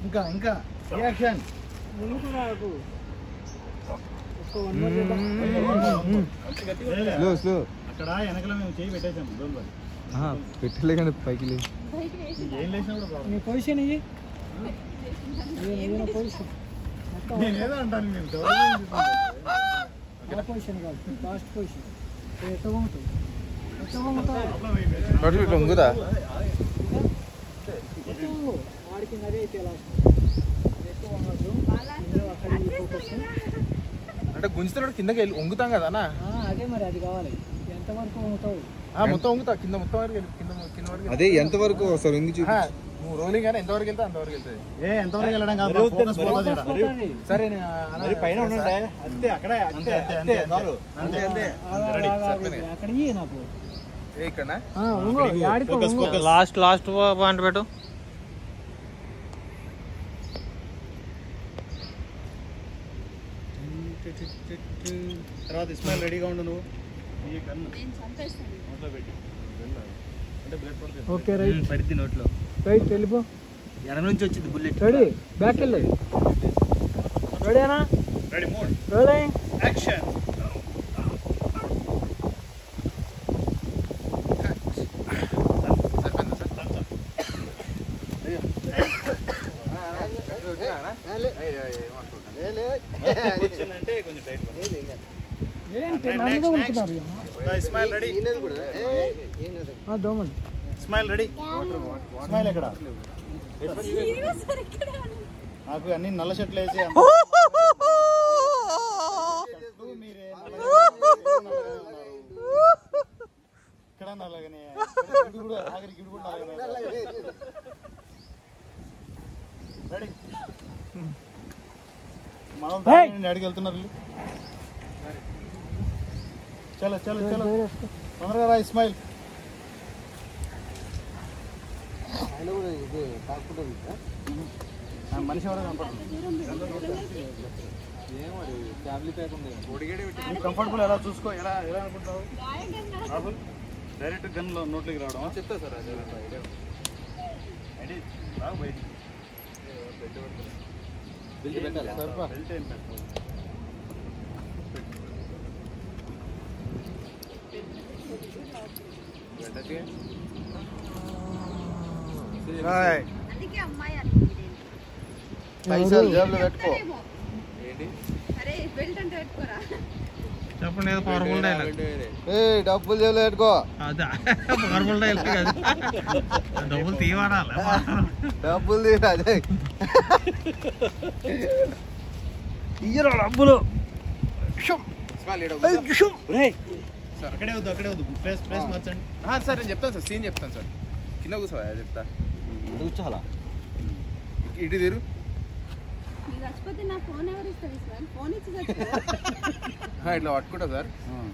ఇంకా ఇంకా రియాక్షన్ అక్కడ వెనకలో మేము చేయి పెట్టేసాం పెట్టలే కానీ పైకి లేదు ఏం లేచినా కూడా నీ పొజిషన్ ఇది నేనేదో అంటాను నేను పొజిషన్ కాదు లాస్ట్ పొజిషన్ ఎట్లా పోతుంది ఉంగుదా వాడికి అదే అయితే లాస్ట్ అంటే గుంజుతున్నాడు కిందకి వెళ్ళి వంగుతాం కదా అన్న అదే మరి అది కావాలి ఎంతవరకు వంగుతావు మొత్తం వంగుతా కింద మొత్తం వరకు కింద వరకు అదే ఎంతవరకు ఒకసారి వంగి చూపి నువ్వు రోలింగ్ కానీ ఎంతవరకు వెళ్తే అంతవరకు వెళ్తుంది ఎంతవరకు వెళ్ళడం కాదు సరే పైన ఉండండి అంతే అక్కడే అంతే అంతే అంతే అంతే అక్కడ నాకు ఇక్కడ లాస్ట్ పాయింట్ పెట్టు తర్వాత ఇస్మాయిల్ రెడీగా ఉండు నువ్వు ఓకే రైట్ పరిధి నోట్లో రైట్ వెళ్ళిపో ఎడమ నుంచి వచ్చింది బుల్లెట్ రెడీ బ్యాక్ వెళ్ళి రెడీనా రెడీ మోడ్ రోలింగ్ యాక్షన్ అంటే కొంచెం టైట్ ఇస్మాయిల్ రెడీ దోమలు ఇస్మాయిల్ రెడీ ఇస్మాయిల్ ఎక్కడ నాకు అన్ని నల్ల షర్ట్లు వేసి ఇక్కడ నల్లగానే ఆఖరికి కూడా నల్లగానే రెడీ మనం అడిగి వెళ్తున్నారు చలో చలో చలో తొందరగా రా ఇస్మాయిల్ మనిషి ఎవరో కంఫర్టబుల్ ఎలా చూసుకో ఎలా ఎలా అనుకుంటావు రాహుల్ డైరెక్ట్ గన్ లో నోట్లోకి రావడం చెప్తా సార్ అదే రావు బయటికి బెల్ట్ ఏం పెట్టాలి పైసలు జేబులో పెట్టుకో చెప్పండి ఏదో పవర్ఫుల్ డైలాగ్ డబ్బులు జేబులో పెట్టుకో అదే పవర్ఫుల్ డైలాగ్ కాదు డబ్బులు తీవాడాలి డబ్బులు తీరా అదే ఇయ్యరా డబ్బులు అక్కడే వద్దు అక్కడే వద్దు ప్లేస్ మార్చండి సార్ నేను చెప్తాను సార్ సీన్ చెప్తాను సార్ కింద కూర్చోవా చెప్తా కూర్చోవాలా ఇటు తీరు ఇట్లా పట్టుకుంటా సార్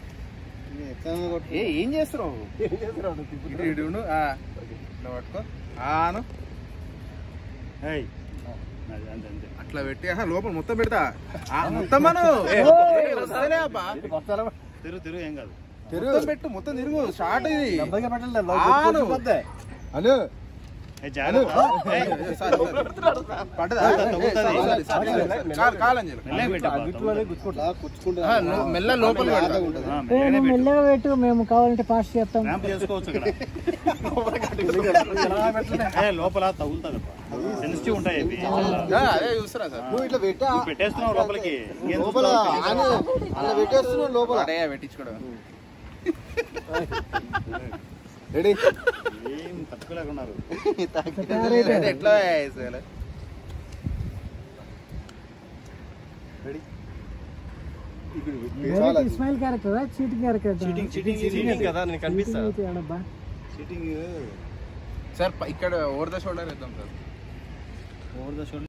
ఏం చేస్తున్నావు ఇటు ఇట్లా పట్టుకో ఆను అట్లా పెట్టి లోపల మొత్తం పెడతా మొత్తం మనం తిరుగు ఏం కాదు మొత్తం పెట్టు మొత్తం తిరుగు షార్ట్ ఇది అను మెల్ల లోపల మెల్లగా పెట్టు మేము కావాలంటే పాస్ చేస్తాం లోపల తగులుతుంది సెన్సిటివ్ ఉంటాయి అదే చూస్తారా సార్ నువ్వు ఇట్లా పెట్టేస్తున్నావు లోపలికి లోపల అలా పెట్టేస్తున్నావు లోపల పెట్టించుకోవడం రెడీ ఏం తట్టుకోలేకున్నారు ఎట్లా Ismail character cheating character cheating కదా నేను కనిపిస్తా సార్ ఇక్కడ ఓవర్ ద షోల్డర్ వేద్దాం సార్ ఓవర్ ద షోల్డర్